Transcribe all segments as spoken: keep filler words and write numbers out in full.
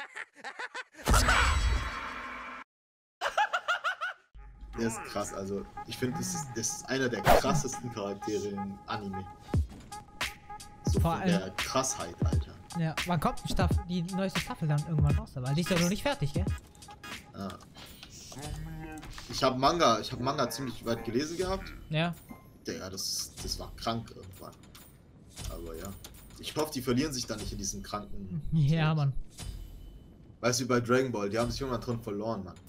Der ist krass, also ich finde, das ist, das ist einer der krassesten Charaktere im Anime. So Vor von allem- der Krassheit, Alter. Ja, wann kommt die, Staffel, die neueste Staffel dann irgendwann raus? Aber die ist ja noch nicht fertig, gell? Ja. Ich habe Manga, ich habe Manga ziemlich weit gelesen gehabt. Ja. Digga, das, das war krank irgendwann. Aber ja. Ich hoffe, die verlieren sich da nicht in diesem kranken... Ja, Tod. Mann. Weißt du, wie bei Dragon Ball, die haben sich irgendwann drin verloren, Mann.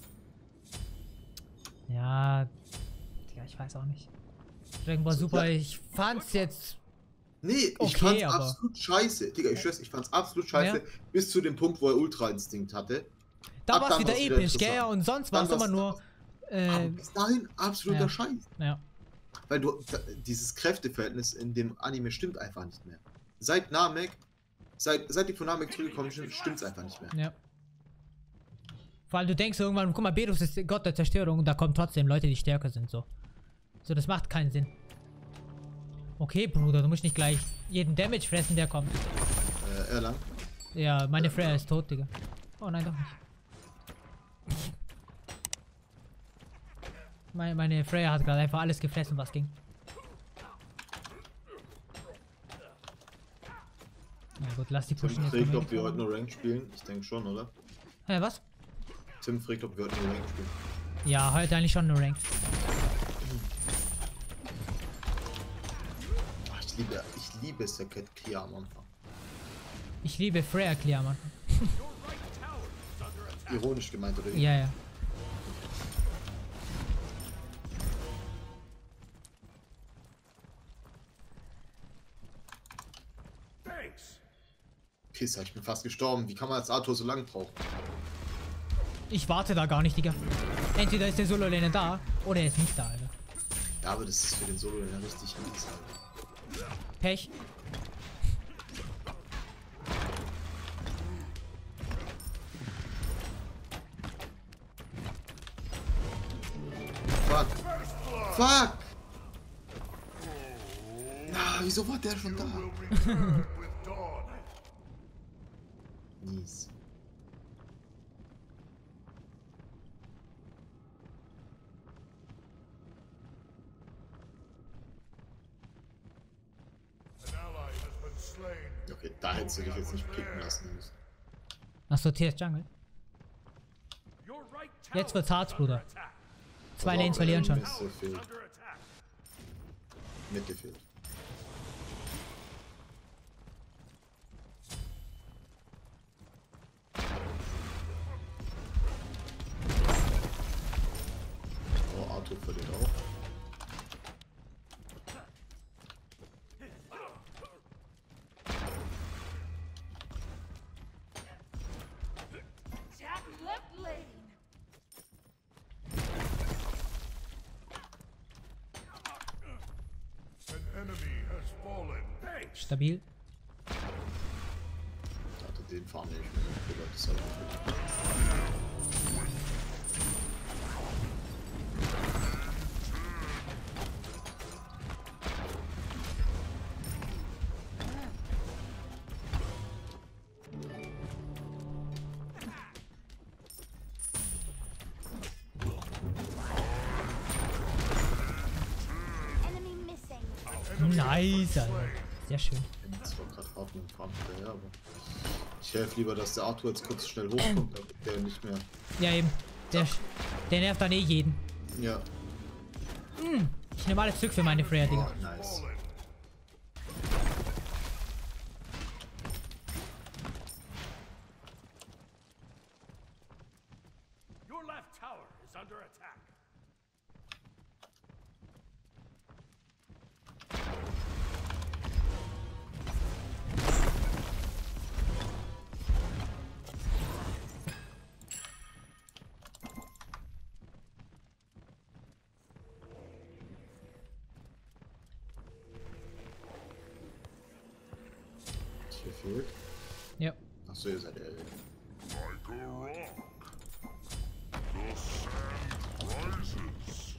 Ja. Digga, ich weiß auch nicht. Dragon Ball Super, Ja. ich fand's jetzt. Nee, ich Okay, fand's aber- absolut scheiße. Digga, ich schwör's, ich fand's absolut scheiße, Ja. bis zu dem Punkt, wo er Ultra-Instinkt hatte. Da Ab war's dann wieder war's wieder episch, gell? interessant. Und sonst Dann war's immer war's- nur. Aber Äh, bis dahin absoluter ja. Scheiß. ja. Weil du, dieses Kräfteverhältnis in dem Anime stimmt einfach nicht mehr. Seit Namek, seit, seit die von Namek zurückgekommen sind, stimmt's einfach nicht mehr. Ja. Vor allem du denkst irgendwann, guck mal, Bedus ist Gott der Zerstörung und da kommen trotzdem Leute, die stärker sind, so. So, das macht keinen Sinn. Okay, Bruder, du musst nicht gleich jeden Damage fressen, der kommt. Äh, Erlang. Ja, meine Freya ist tot, Digga. Oh nein, doch nicht. Meine, meine Freya hat gerade einfach alles gefressen, was ging. Na gut, lass die Tim pushen jetzt. fragt, können ob wir nicht heute nur Rank spielen. Ich denke schon, oder? Hä, was? Tim fragt, ob wir heute nur Rank spielen. Ja, heute eigentlich schon nur Rank. Ach, ich liebe, ich liebe Saket Kia am Anfang. Ich liebe Freya Clear, Mann. Ironisch gemeint, oder wie? Ja, ja. Pisser, ich bin fast gestorben. Wie kann man als Arthur so lange brauchen? Ich warte da gar nicht, Digga. Entweder ist der Solo-Lane da, oder er ist nicht da, Alter. Ja, aber das ist für den Solo ja richtig mies, Alter. Pech. Fuck. Fuck! Na, wieso war der schon da? Mies. Okay, da hättest du dich jetzt nicht picken lassen müssen. Achso, T S Jungle. Jetzt wird's hart, Bruder. Zwei Lanes verlieren schon. Mitte fehlt. Mitte fehlt. Oh, Arthur verliert auch. Stabil. Also den fahren wir nicht mehr. Das ist halt gut. Nice, Alter. Sehr schön. Das war gerade hart mit dem Farm hinterher, aber ich helfe lieber, dass der Arthur jetzt kurz schnell hochkommt, damit der nicht mehr. Ja, eben. Der, der nervt dann eh jeden. Ja. Ich nehme alles zurück für meine Freya, Digga. Oh, nice. Your left tower is under attack. Hier fehlt. Ja. Achso, ihr seid ehrlich. Like a rock. The sand rises.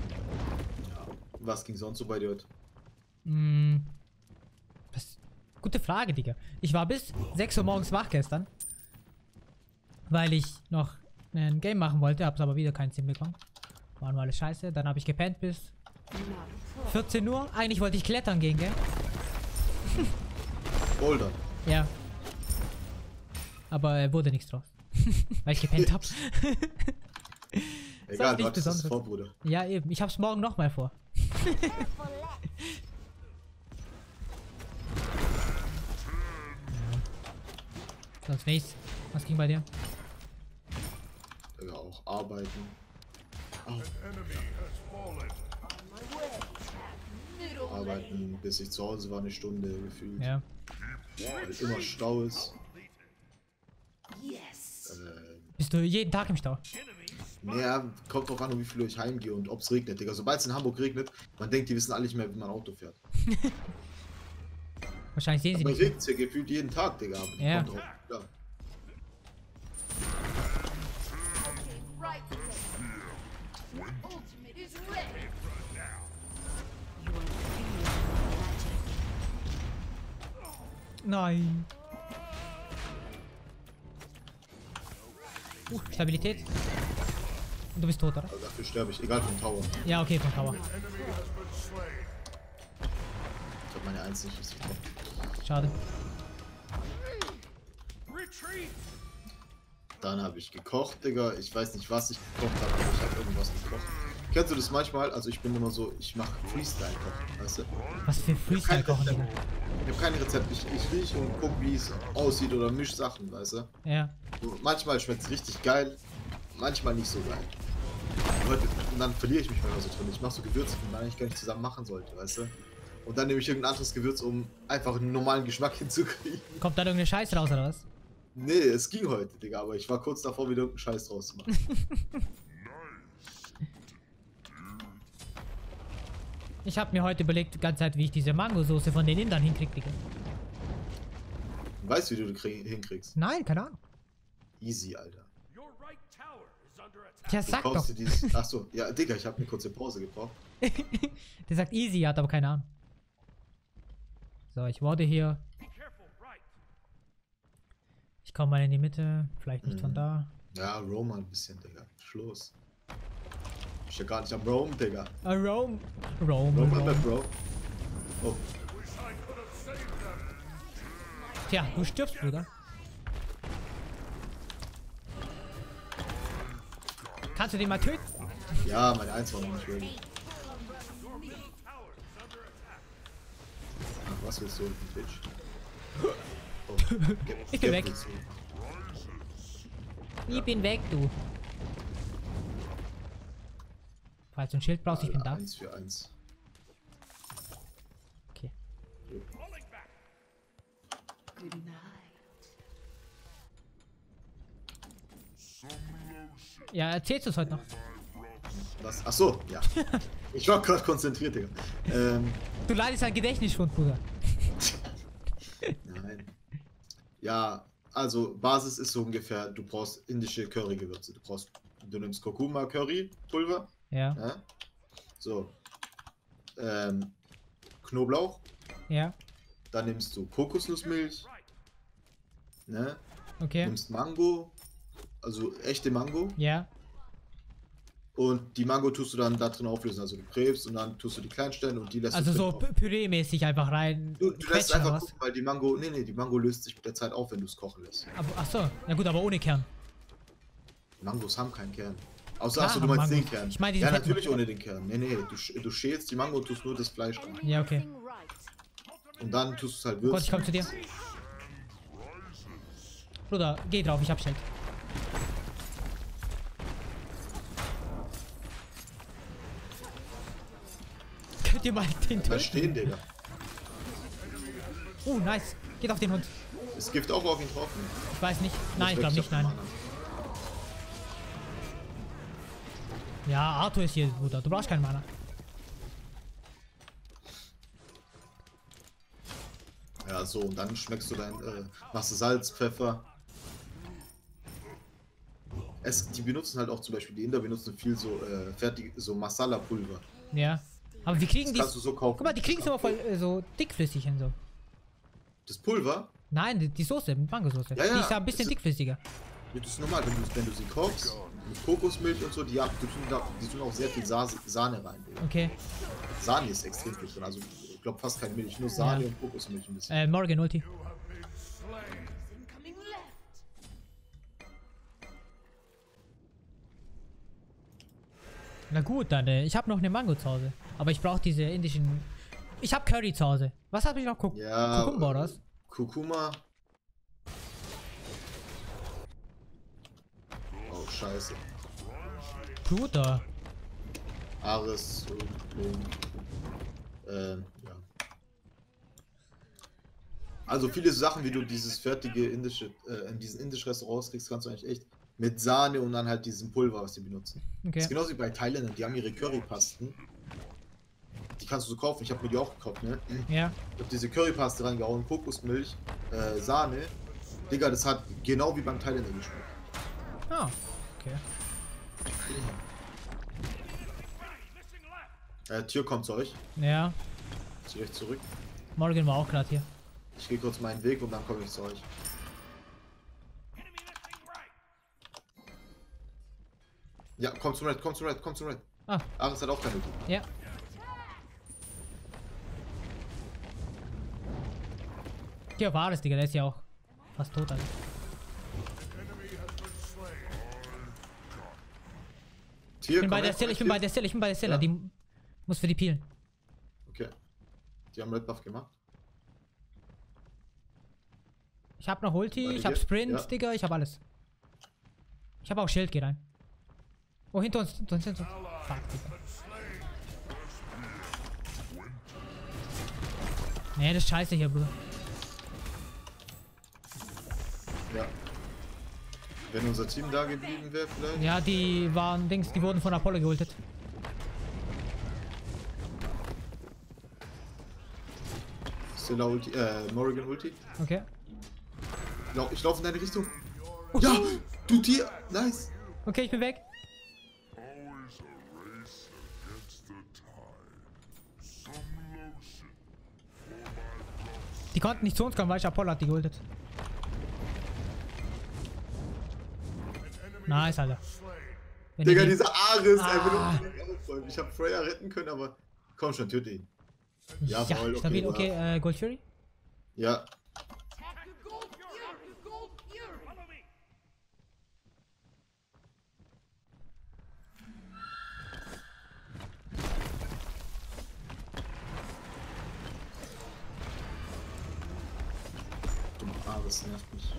Ja. Was ging sonst so bei dir heute? Mm. Was? Gut, gute Frage, Digga. Ich war bis sechs Uhr morgens wach gestern. Weil ich noch ein Game machen wollte, hab's aber wieder keinen Sinn bekommen. War nur alles scheiße. Dann habe ich gepennt bis vierzehn Uhr. Eigentlich wollte ich klettern gehen, gell? Boulder. Ja. Aber äh, wurde nichts draus. Weil ich gepennt hab. Egal, du nichts hattest es Besonderes. vor, Bruder. Ja, eben. Ich hab's morgen nochmal vor. Ja. Sonst nichts. Was ging bei dir? Ja, auch arbeiten. Auch Enemy has fallen. arbeiten, bis ich zu Hause war, eine Stunde gefühlt. Ja. Weil immer Stau ist. Ähm, Bist du jeden Tag im Stau? naja, kommt drauf an, wie viel ich heimgehe und ob es regnet, Digga. Sobald es in Hamburg regnet, man denkt, die wissen alle nicht mehr, wie man Auto fährt. Wahrscheinlich sehen sie Aber nicht. regnet es ja gefühlt jeden Tag, Digga. Aber Ja. kommt drauf, klar. Ultimate is ready. Nein. Uh, Stabilität. Und du bist tot, oder? Also dafür sterbe ich, egal vom Tower. Ja, okay, von Tower. Enemy has been slain. Ich hab meine eins nicht richtig drauf. Schade. Retreat! Dann habe ich gekocht, Digga. Ich weiß nicht, was ich gekocht habe, aber ich habe irgendwas gekocht. Kennst du das manchmal? Also ich bin immer so, ich mache Freestyle-Kochen, weißt du? Was für Freestyle kochen, Digga. Ich habe kein Rezept. Ich, ich riech und guck, wie es aussieht oder misch Sachen, weißt du? Ja. So, manchmal schmeckt es richtig geil, manchmal nicht so geil. Und, heute, und dann verliere ich mich manchmal so drin. Ich mache so Gewürze, die man eigentlich gar nicht zusammen machen sollte, weißt du? Und dann nehme ich irgendein anderes Gewürz, um einfach einen normalen Geschmack hinzukriegen. Kommt da irgendeine Scheiße raus, oder was? Nee, es ging heute, Digga, aber ich war kurz davor, wieder irgendeinen Scheiß draus zu machen. Ich habe mir heute überlegt, die ganze Zeit, wie ich diese Mangosoße von den Indern hinkrieg, Digga. Weißt du, wie du die hinkriegst? Nein, keine Ahnung. Easy, Alter. Your right tower is under attack. Der Du sagt doch. kaufst dir dieses. Achso, ja, Digga, ich habe eine kurze Pause gebraucht. Der sagt easy, hat aber keine Ahnung. So, ich wurde hier. Be careful, right. Ich komme mal in die Mitte. Vielleicht nicht von Mhm. da. Ja, Roma ein bisschen, Digga. Schluss. Ich ja gar nicht am Rome, Digga. Ah, Rome. Rome. Rome, Rome. Bro. Oh, Wish I could have saved them. Tja, du stirbst, Bruder. Kannst du den mal töten? ja, meine eins war noch nicht ready. Ach, was willst du unten, Twitch? Oh, ge- Ich bin ge- weg. willst du? Ich bin weg, du. Falls du ein Schild brauchst, ich bin da. eins für eins. Okay. Falling back. Good night. Ja, erzählst du es heute noch? Was? Ach so, ja. Ich war gerade konzentriert, Digga. Ähm, Du leidest an Gedächtnisschwund, Bruder. nein. Ja, also Basis ist so ungefähr, du brauchst indische Currygewürze. Du brauchst, du nimmst Kurkuma Curry Pulver. Ja, Ja? So. Ähm, Knoblauch. ja, Dann nimmst du Kokosnussmilch. Ne? okay. Nimmst Mango. Also echte Mango. Ja, Und die Mango tust du dann da drin auflösen. Also du gräbst und dann tust du die Kleinstellen und die lässt also du so drin auf. Pü- Püree-mäßig einfach rein. Du, du lässt quetschen, oder einfach was? gucken, weil die Mango. Nee, nee, die Mango löst sich mit der Zeit auf, wenn du es kochen lässt. Aber, ach so, ja gut, aber ohne Kern. Mangos haben keinen Kern. Außer, Klar achso, du haben meinst den Mangos. Kern. Ich meine diesen ja, fetten. natürlich ohne den Kern. Nee, nee, du, sch- du schälst die Mango und tust nur das Fleisch rein. Ja, okay. Everything right. Und dann tust du es halt Oh würzen. Gott, ich komm zu dir. Bruder, geh drauf, ich hab Schild. Könnt ihr mal den Mal töten? stehen, Digga. Oh, nice. Geht auf den Hund. Ist Gift auch auf ihn drauf? Ich weiß nicht. Nein, ich glaube nicht, nein. Ja, Arthur ist hier, Bruder. Du brauchst keinen Mana. Ja, so, und dann schmeckst du dein, äh, machst du Salz, Pfeffer. Es, die benutzen halt auch zum Beispiel, die Inder benutzen viel so, äh, fertig, so Masala-Pulver. Ja. Aber wir kriegen Das die. kannst du so kaufen. Guck mal, die kriegen es aber voll äh, so dickflüssig hin so. Das Pulver? Nein, die, die Soße, mit Mangosoße. Ja, ja, Die ist ja ein bisschen das ist- dickflüssiger. Ja, das ist normal, wenn du, wenn du sie kochst, mit Kokosmilch und so, die, haben- die, tun, da, die tun auch sehr viel Sa Sahne rein. Digga. Okay. Sahne ist extrem viel drin, also ich glaube fast keine Milch, nur Sahne Ja. und Kokosmilch ein bisschen. Äh, Morgan Ulti. Incoming left. Na gut, dann, äh, ich habe noch eine Mango zu Hause. Aber ich brauche diese indischen... Ich habe Curry zu Hause. Was habe ich noch? Kuk Ja, Kukumba oder was? Kurkuma. Oh, scheiße. Bruder. Ares und, und ähm, ja. Also viele Sachen, wie du dieses fertige indische, äh, in diesen indischen Restaurants kriegst, kannst du eigentlich echt mit Sahne und dann halt diesen Pulver, was die benutzen. Das Okay. ist genauso wie bei Thailändern, die haben ihre Currypasten. Die kannst du so kaufen, ich habe mir die auch gekauft, ne? Ja. Ich habe diese Currypaste reingehauen, Kokosmilch, äh, Sahne. Digga, das hat genau wie beim Thailänder geschmeckt. Ah. Okay. Missing left. Äh, Tür kommt zu euch. Ja. Zieh euch zurück. Morgan war auch gerade hier. Ich gehe kurz meinen Weg und dann komme ich zu euch. Enemy missing right. Ja, komm zu Red, komm zu Red, komm zu Red. Ah. Ares hat auch keine Ulti. Ja. Hier war es, Digga. Der ist ja auch fast tot, also. Tier, Ich bin komm bei der her, Stelle, ich bin Tier. bei der Stelle, ich bin bei der Stelle. Ja. Die muss für die peelen. Okay. Die haben Red Buff gemacht. Ich hab noch Ulti, Warte ich hab hier. Sprint, Ja. Digga, ich hab alles. Ich hab auch Schild, geh rein. Oh, hinter uns, hinter uns, hinter uns. Fuck, Digga. Nee, das ist scheiße hier, Bruder. Ja. Wenn unser Team da geblieben wäre, vielleicht. Ja, die waren Dings, die wurden von Apollo geholtet. Stella Ulti, äh, Morrigan Ulti. Okay. Lau- Ich laufe in deine Richtung. Ja, du Tier. Nice. Okay, ich bin weg. Always a race against the tide. Some lotion for my blood. Die konnten nicht zu uns kommen, weil ich Apollo hat die geholtet. Nice, Alter. Wenn Digga, die- dieser Ares, ey, Ah. wenn du aufräumen. Ich hab Freya retten können, aber komm schon, töte ihn. Ja, Ja, voll, stabil, okay, okay, äh, Gold Fury? Ja, Attack the gold fury. The gold fury. Follow me. dumm Ares nervt mich.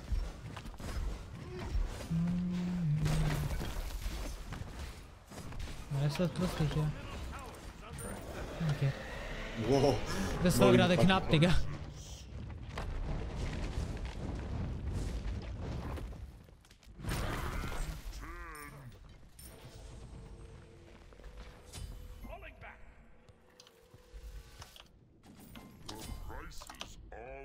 Ja, das wird lustig, ja. Okay. Wow. Das war Morrigan gerade packt- knapp, Digga. Falling back. Prices are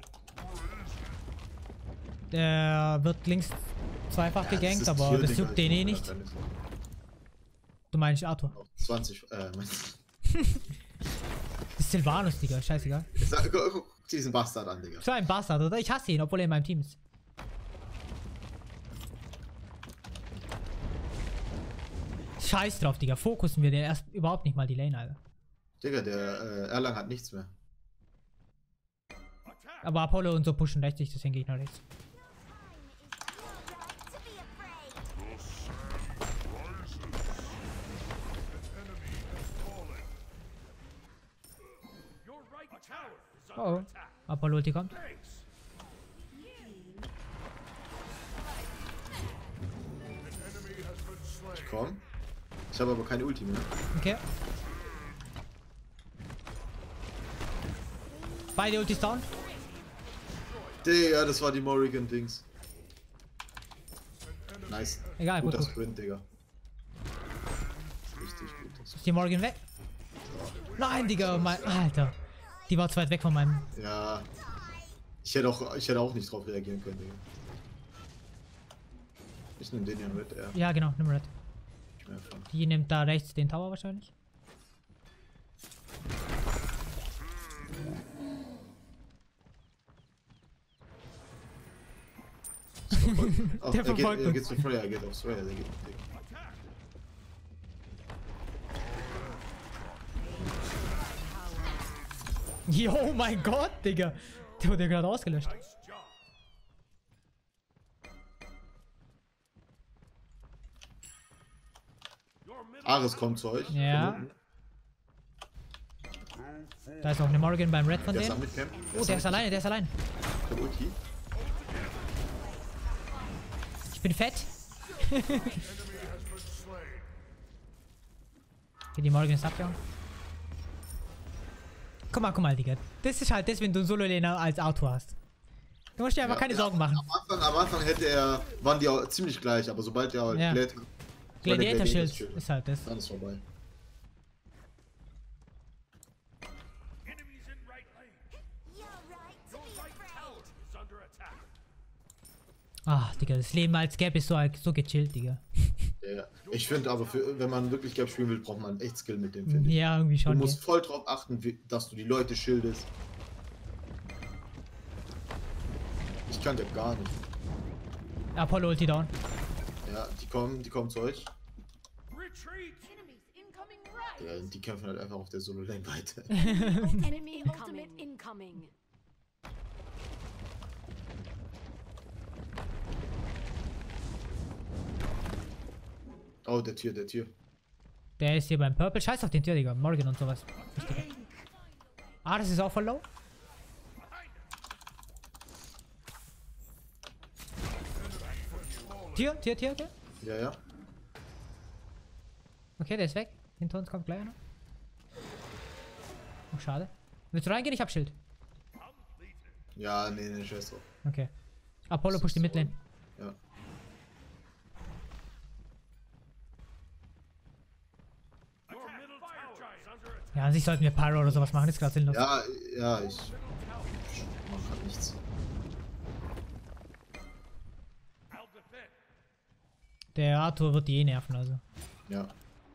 crazy. Der wird links zweifach gegankt, ist aber Tier, das Digga, juckt ich den bin eh grad nicht. deine- Du meinst Arthur. Auf zwanzig, äh, mein, Das ist Sylvanus, Digga, scheißegal. Sag- guck, guck diesen Bastard an, Digga. So ein Bastard, oder? Ich hasse ihn, obwohl er in meinem Team ist. Scheiß drauf, Digga. Fokussen wir den erst überhaupt nicht mal die Lane, Alter. Digga, der äh, Erlang hat nichts mehr. Attack. Aber Apollo und so pushen rechts, deswegen gehe ich nach rechts. Your right tower is Oh, under oh. attack. Apollo Ulti kommt. Thanks. Ich komm. Ich habe aber keine Ulti mehr. Okay. Beide Ultis down. Digga, das war die Morrigan-Dings. Nice. Egal, gut, Guter gut. Sprint, Digga. Richtig gut. Ist die Morgan weg? Nein, Digga, mein. Alter. Die war zu weit weg von meinem. Ja. Ich hätte auch, ich hätte auch nicht drauf reagieren können, Digga. Ich nehme den hier mit, er. Ja, genau, nimm Red. Mehr von. Die nimmt da rechts den Tower wahrscheinlich. Ach, Der er, geht, verfolgt er uns. geht zu Freya, er geht auf Freya, der geht. Der Jo, mein Gott, Digga. Der wurde gerade ausgelöscht. Nice job. Your middle Ares kommt zu euch. Ja. Von unten. Da ist auch eine Morgan beim Red von Der ist am denen. Mitcamp. Oh, der ist alleine, der ist allein. Der Ulti. Ich bin fett. Okay, die Morgan ist abgehauen. Guck mal, guck mal, Digga. Das ist halt das, wenn du einen Solo-Laner als Auto hast. Du musst dir einfach Ja, keine ja, Sorgen machen. Am Anfang, am Anfang hätte er, waren die auch ziemlich gleich, aber sobald er Ja. Glad, Gladiator-Schild ist halt das. dann ist vorbei. enemies in right lane. You're right to Your be right tower afraid. is under attack. Ah, Digga, das Leben als Gap ist so, so gechillt, Digga. Ja. Ich finde aber, für, wenn man wirklich Gap spielen will, braucht man echt Skill mit dem, finde ich. Ja, irgendwie Du schon. musst Gell. voll drauf achten, wie, dass du die Leute schildest. Ich kann Gap gar nicht. Apollo Ulti down. Ja, die kommen, die kommen zu euch. Retreat. Enemies incoming right. Ja, die kämpfen halt einfach auf der Solo-Lane weiter. Enemy ultimate incoming. Oh, der Tier, der Tier. Der ist hier beim Purple. Scheiß auf den Tier, Digga. Morgan und sowas. Wichtiger. Ah, das ist auch voll low. Tier, Tier, Tier, Tier. Ja, ja. Okay, der ist weg. Hinter uns kommt gleich einer. Oh, schade. Willst du reingehen? Ich hab Schild. Ja, nee, nee, scheiß drauf. Okay. Apollo pusht die Midlane. Ja. Your middle tower is under attack. Ja, an sich sollten wir Pyro oder sowas machen. Ist gerade sinnlos. Ja, ja, ich mach grad nichts. I'll defend. Der Arthur wird die eh nerven, also. Ja.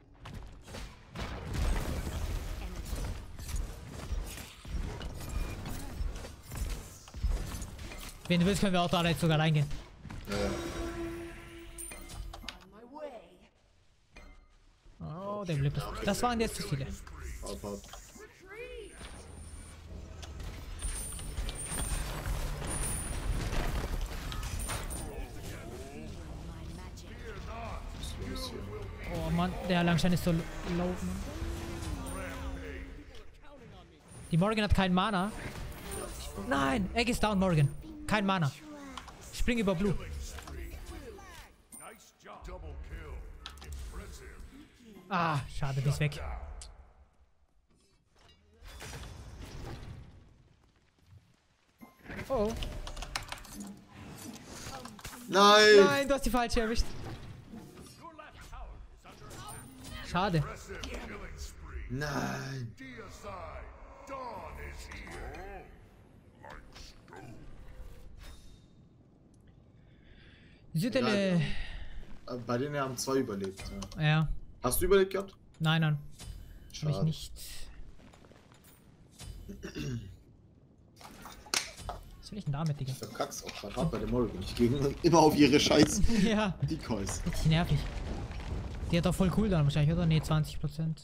Wenn du willst, können wir auch da jetzt sogar reingehen. Ja, ja. On my way. Oh, der bleibt das. Das waren jetzt zu viele. Haupt, haupt. Retreat. My magic. Los hier. Oh Mann, der Langstein ist so low, Mann. Die Morgan hat keinen Mana. Nein, Egg ist down, Morgan. Kein Mana. Spring über Blue. Nice job. Double kill. Impressive. Ah, schade, die ist weg. Oh. Nein! Nein, du hast die falsche erwischt. Your left tower is under attack. Schade. Impressive killing spree. Nein! Deicide. Dawn is here. Like stone. Südele. Äh, Bei denen haben zwei überlebt. Ja. Ja. Hast du überlebt gehabt? Nein, nein. Hab ich Schade. nicht. Was will ich denn damit, Digga? Ich verkack's auch grad hart bei der Morrigan. Ich gehe immer auf ihre scheiß Ja. Decoys. Richtig nervig. Die hat doch voll Cooldown wahrscheinlich, oder? Ne, zwanzig Prozent.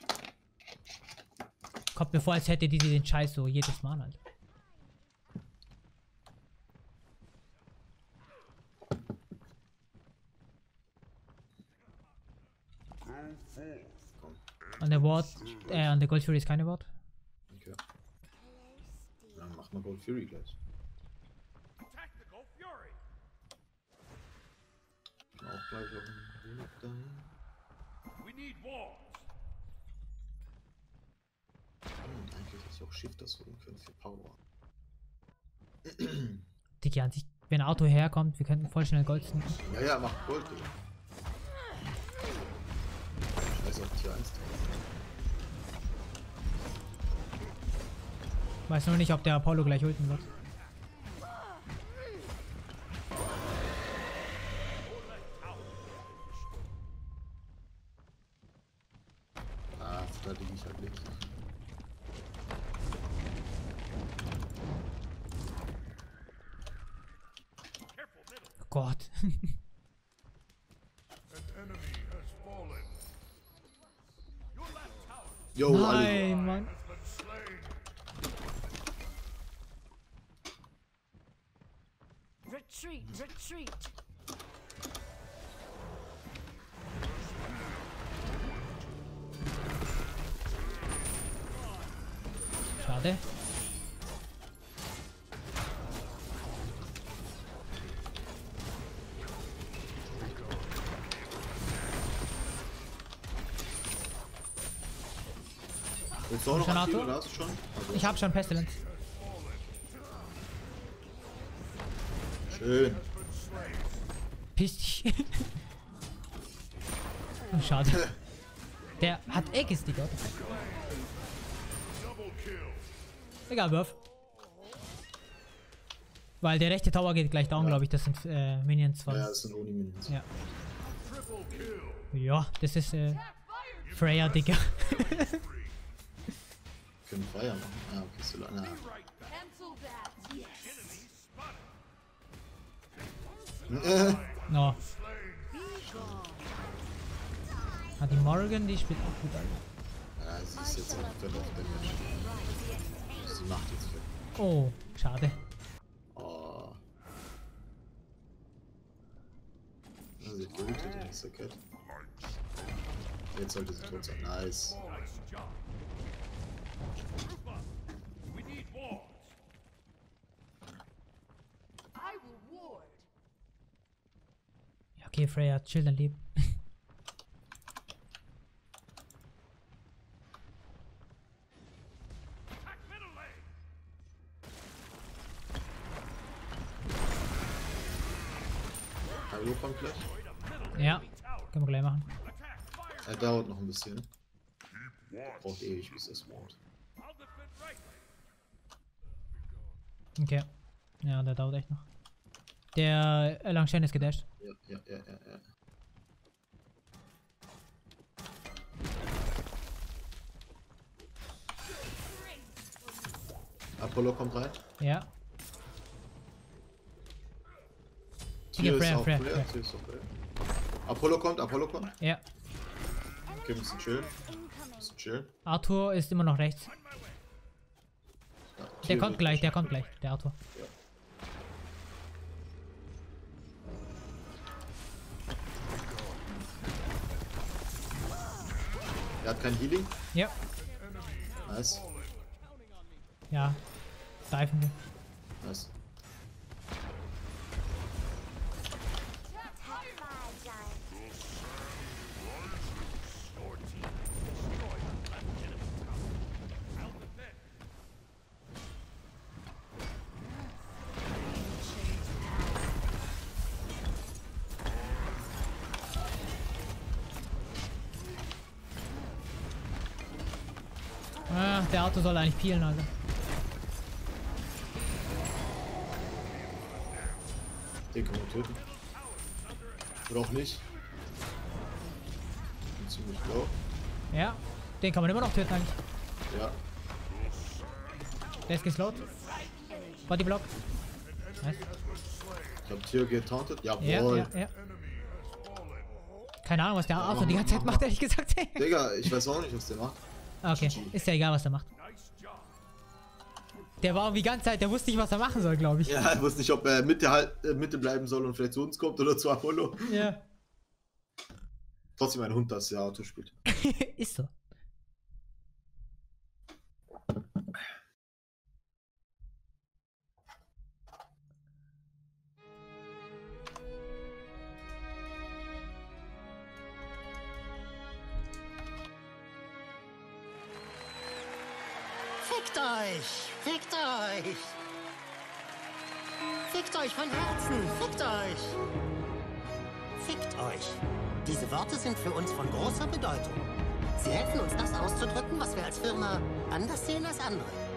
Kommt mir vor, als hätte die den Scheiß so jedes Mal halt. An der Ward, äh, an der Gold Fury ist keine Ward. Okay. Dann macht man Gold Fury gleich. Tactical fury. Auch gleich auf dem Weg dahin. We need walls. Hm, eigentlich hätte ich auch Shifters holen können für Power. Digi an sich, wenn ein Auto herkommt, wir könnten voll schnell Gold sneaken. Ja, ja, macht Gold, Digga. Scheiß auf Tier eins. Weiß nur nicht, ob der Apollo gleich ulten wird. Ah, da liege ich halt nicht. Careful middle. Gott. An enemy has fallen. Your left tower Yo, alle. Nein, Mann. Has been slain. Retreat, retreat. Schade. Willst du auch noch Schon, aktiv Arthur? oder hast du schon? Also, Ich hab schon Pestilence. schön. Piss dich. Oh, schade. Der hat Aegis, Digga. Double kill. Egal, Wurf. Weil der rechte Tower geht gleich down, Ja. glaube ich. Das sind äh, Minions von. Ja, das sind Uni-Minions. Ja. Triple kill. Ja, das ist äh, Freya, Digga. Können Feuer machen. Ah, okay, so lange. Cancel that. Yes. No. Slain. Be gone. Hat die Morgan, die spielt auch gut, Alter. Ja, sie ist jetzt auch fett auf Damage. Sie macht jetzt fett. Oh, schade. Oh. Ja, sie hat geultet, die nächste Cat. Jetzt sollte sie tot sein. Nice. nice job. Group up. We need wards. I will ward. Ja, okay, Freya, chill dein Leben. Attack middle lane. Hallo kommt gleich. Ja, können wir gleich machen. Attack fire. Er dauert noch ein bisschen. Braucht ewig, bis er spawnt. I'll defend right lane. Okay. Ja, der dauert echt noch. Der äh, Langshan ist gedasht. Ja, ja, ja, ja, ja. Apollo kommt rein. Ja. Tier ist Freya, auch Freya, Freya, Freya. Tier ist auch Freya. Apollo kommt, Apollo kommt. Ja. Okay, wir müssen chillen. Wir müssen chillen. Arthur ist immer noch rechts. Ja, Der Tier kommt wird- gleich, der kommt gleich, der Arthur. Er hat kein Healing. Ja. Nice. Ja. Diven wir. Nice. Your team destroyed the left enemy tower. I'll defend. Ah, der Arthur soll eigentlich peelen, Alter. Den können wir töten. Oder auch nicht. Bin ziemlich low. Ja. Den kann man immer noch töten eigentlich. Ja. Der ist geslowt. Bodyblock. Nice. Ich glaube, Tier geht taunted. Ja, Jawohl. ja, ja. Keine Ahnung, was der Arthur die ganze Zeit macht, ehrlich gesagt. Digga, ich weiß auch nicht, was der macht. Okay, ist ja egal, was er macht. Der war die ganze Zeit, der wusste nicht, was er machen soll, glaube ich. Ja, ich wusste nicht, ob er Mitte, halt, äh, Mitte bleiben soll und vielleicht zu uns kommt oder zu Apollo. Ja. Trotzdem ein Hund, das ja Auto spielt. Ist so. Fickt euch! Fickt euch! Fickt euch von Herzen! Fickt euch! Fickt euch! Diese Worte sind für uns von großer Bedeutung. Sie helfen uns, das auszudrücken, was wir als Firma anders sehen als andere.